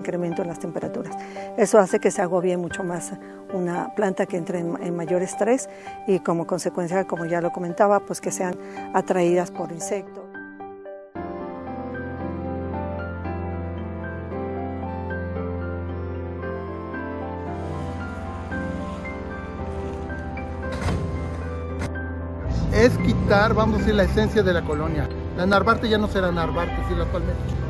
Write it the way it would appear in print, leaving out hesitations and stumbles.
incremento en las temperaturas. Eso hace que se agobie mucho más una planta, que entre en mayor estrés y como consecuencia, como ya lo comentaba, pues que sean atraídas por insectos. Es quitar, vamos a decir, la esencia de la colonia. La Narvarte ya no será Narvarte, si la palmera.